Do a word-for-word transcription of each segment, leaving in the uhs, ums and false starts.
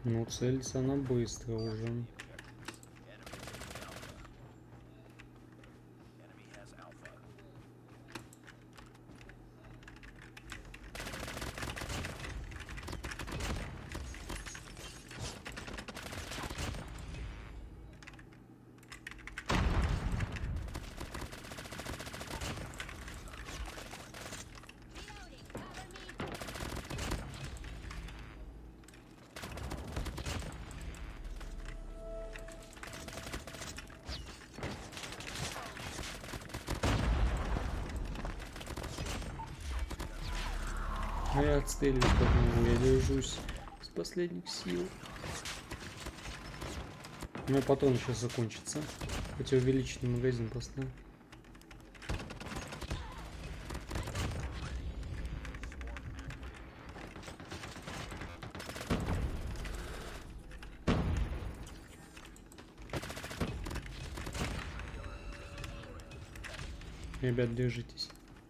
Ну, целится она быстро уже. А я отстреливаюсь под него, я держусь с последних сил. У меня патрон сейчас закончится. Хотя увеличенный магазин поставил. Ребят, держитесь.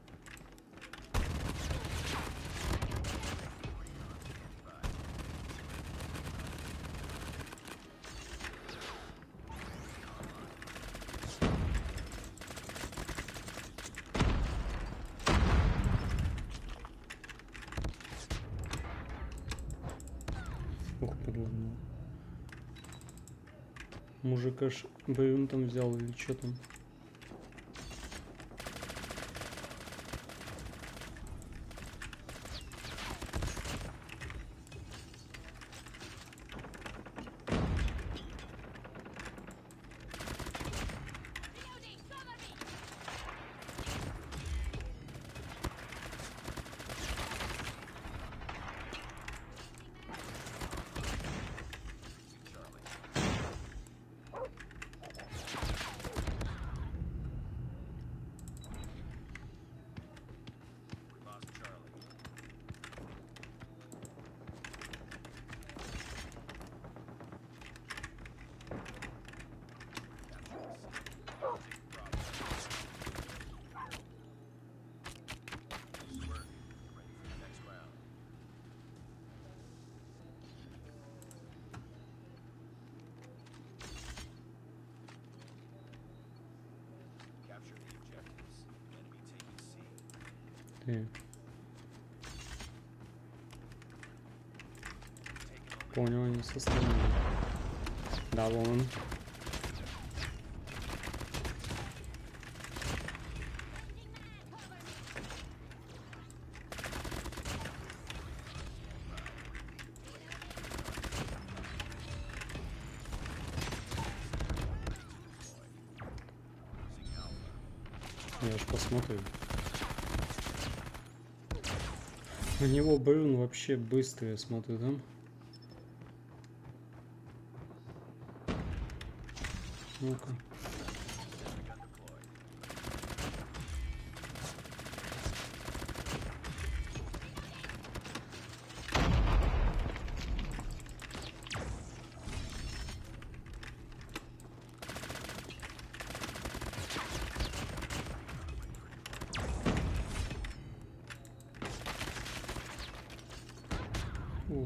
Ох, подловно. Мужика ж боевым там взял или что там? Ты. Понял, они со стороны. Да, вон он. Я ж посмотрю. У него Брюн вообще быстрый, я смотрю, да? Ну-ка. О.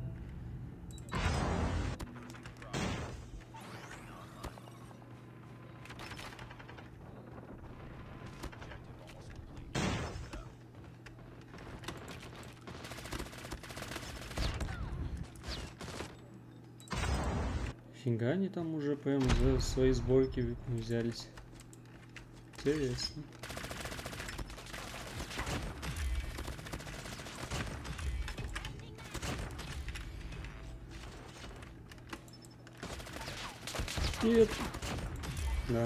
Фига они там уже прям за свои сборки взялись. Интересно. Нет. Да.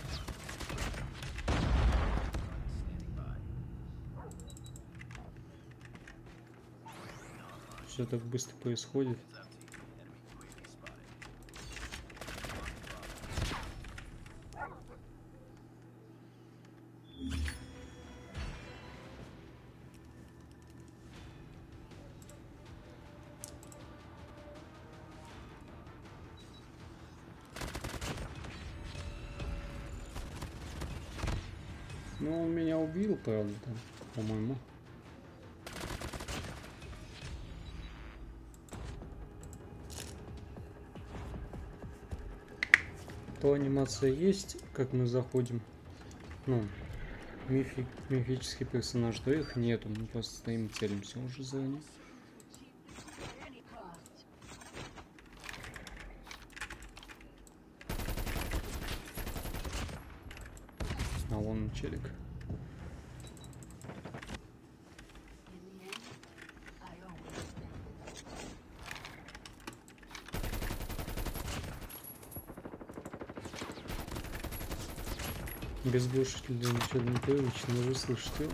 Все так быстро происходит. Ну, он меня убил, правда, там, по-моему. автоанимация есть, как мы заходим. Ну, мифи, мифический персонаж, то их нету, мы просто стоим целимся уже за ним. А вон челик. Без глушителя ничего не привычно, вы слышите?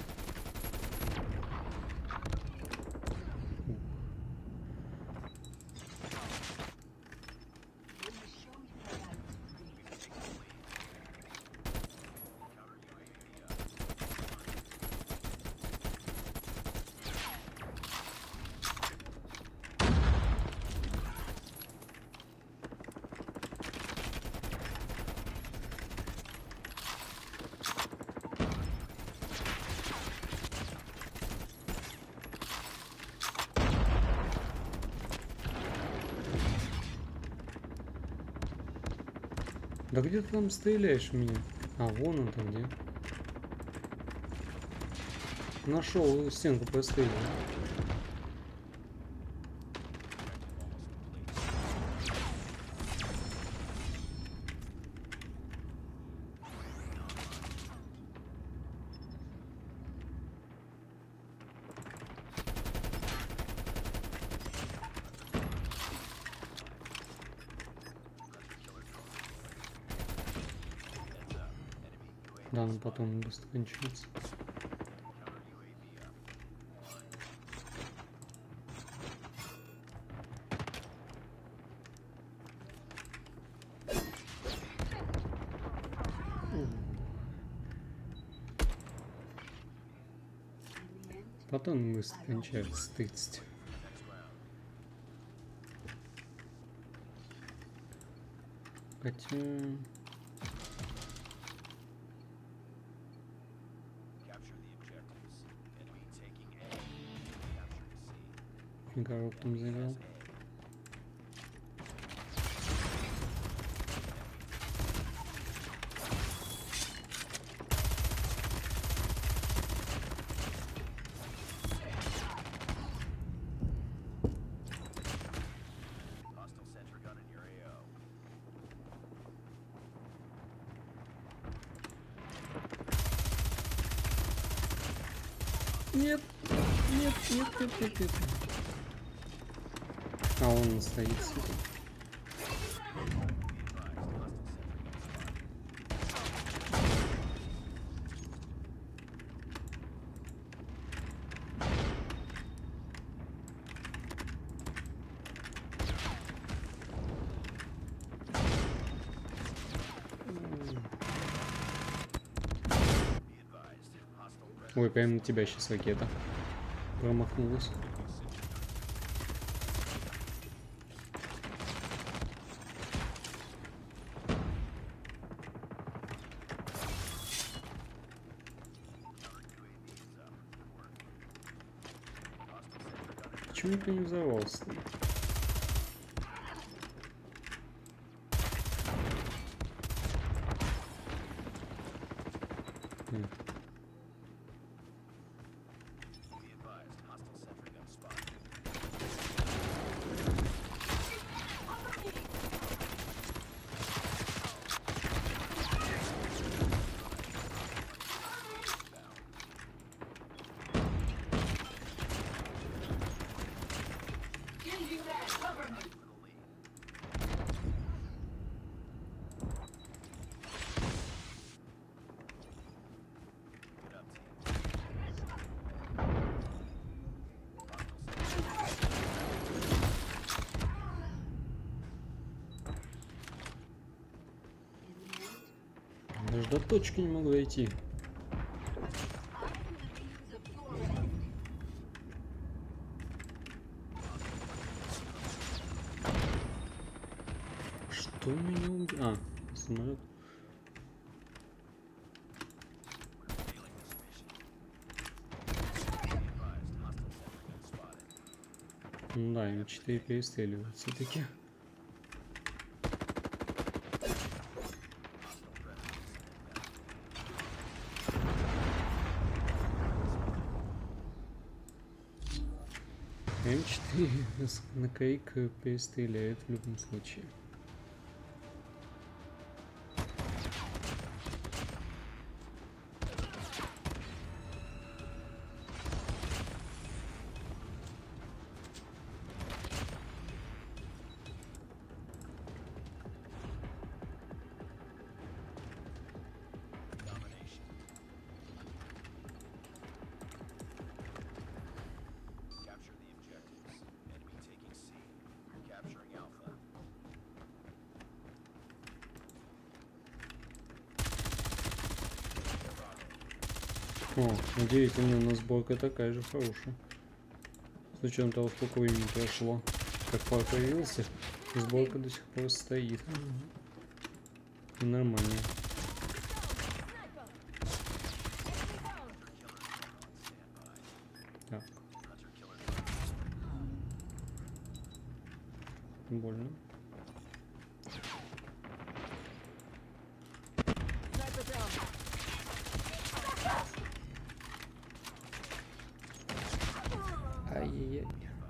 Да где ты там стреляешь в меня? А, вон он там где. Нашел стенку простреливал. Да, но потом быстро кончается. Потом быстро кончается тридцать. Хотя... Фига, там завел. Нет, нет, нет, нет, нет, нет. А он стоит сюда. Ой, прямо на тебя сейчас ракета промахнулась. Почему ты не взорвался? Нет. Даже до точки не могу дойти. Что меня убил? А, самолет. Ну да, им четыре перестреливают все-таки. наклейка перестреляет в любом случае. О, удивительно, но сборка такая же хорошая. С учетом того, сколько времени прошло, как пар появился, сборка до сих пор стоит. Нормально. Так. Больно. Ай-яй-яй.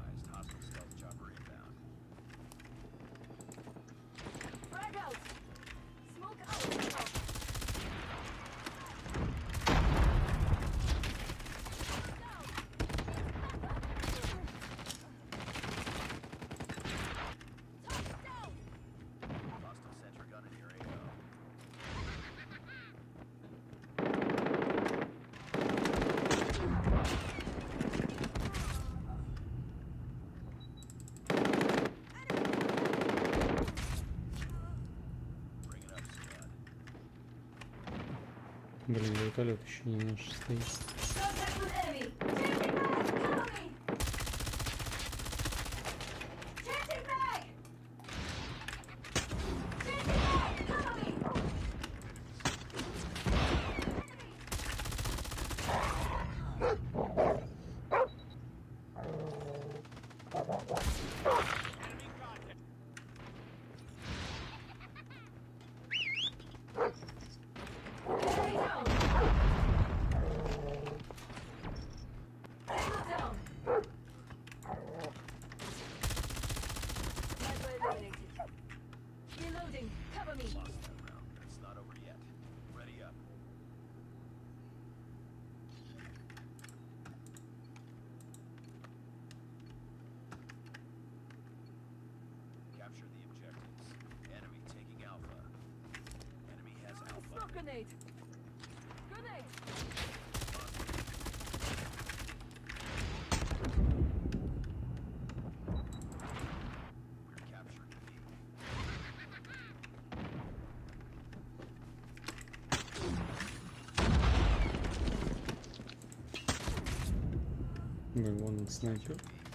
Блин, вертолет еще не наш стоит. Grenade! Grenade! Блин, вон он снайпер.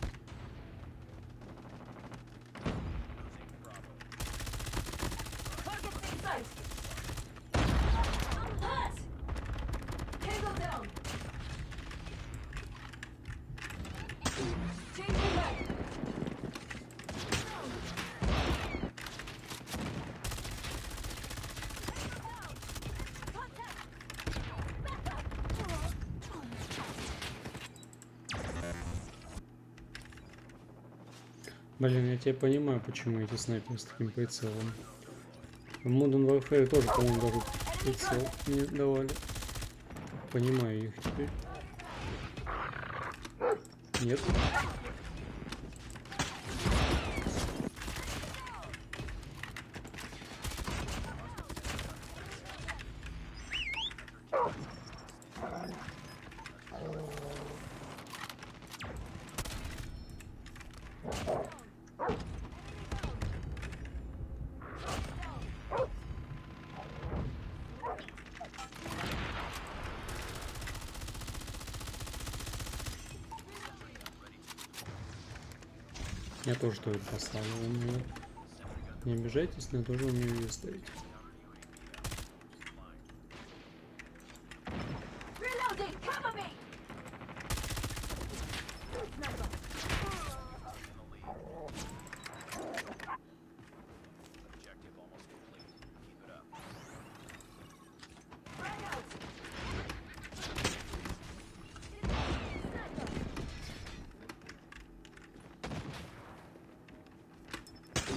Блин, я тебя понимаю, почему эти снайперы с таким прицелом. В Modern Warfare тоже, по-моему, даже прицел не давали. Понимаю их теперь. Нет. Я тоже тоже поставил. Не обижайтесь, но я тоже умею ее ставить.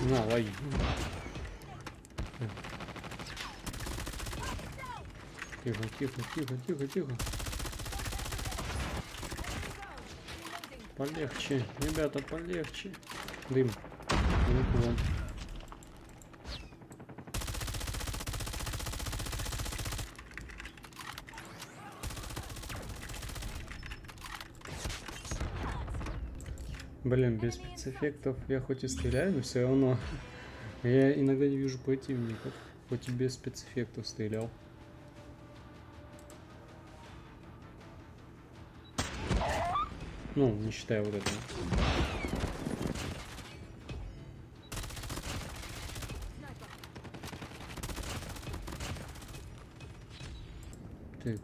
На, лови. Тихо, тихо, тихо, тихо, тихо. Полегче, ребята, полегче. Дым. Дым вон. Блин, без спецэффектов я хоть и стреляю, но все равно я иногда не вижу противников, хоть и без спецэффектов стрелял. Ну, не считая вот этого. Ты.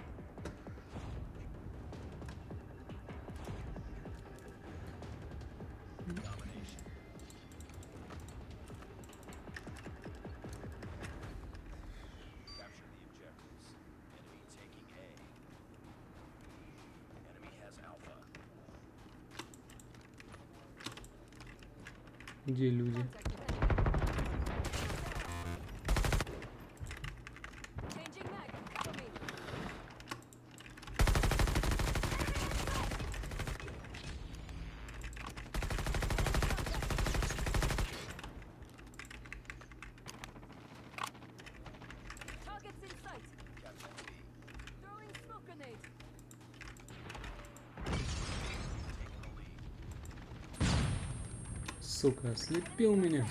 Где люди? Сука, ослепил меня.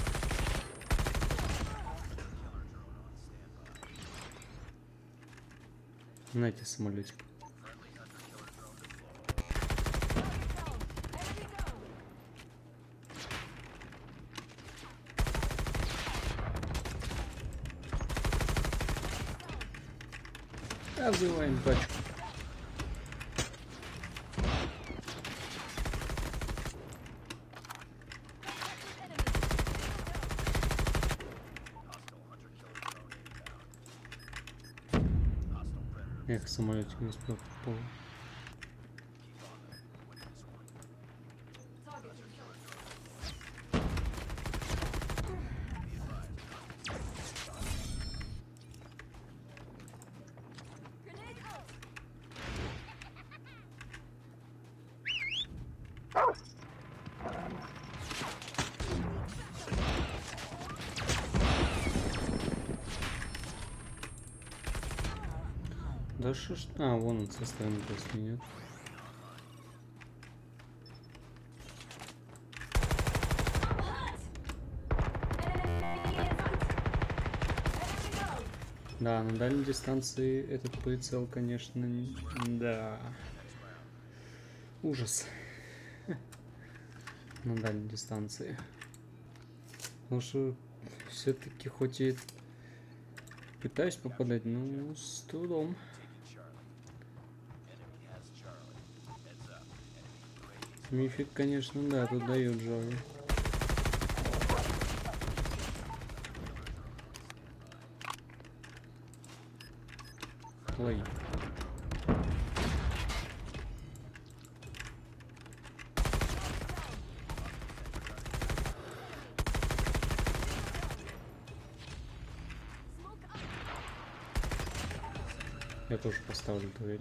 Нате самолетик. Обзываем пачку. Эх, самолетик не успел попал. Да что ж... А, вон он со стороны после нет. Да, на дальней дистанции этот прицел, конечно, не... да. Ужас. На дальней дистанции. Потому что все-таки хоть и пытаюсь попадать, но с трудом. Мифик, конечно, да, тут дает жару. Лови. Я тоже поставлю дуэль.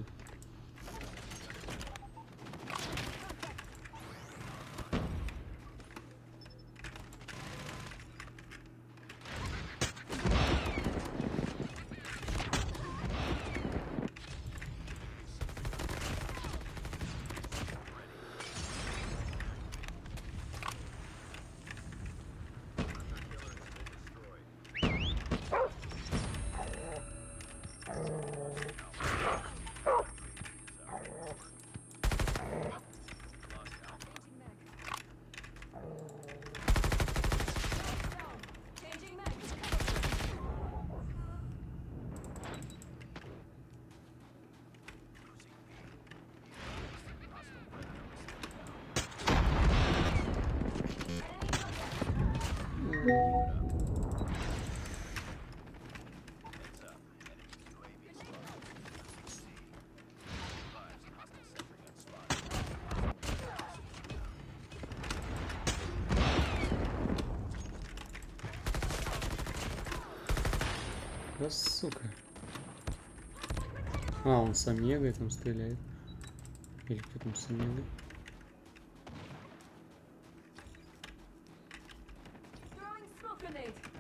Да сука. А, он с Омегой там стреляет. Или кто там с Омегой? Throwing smoke grenade.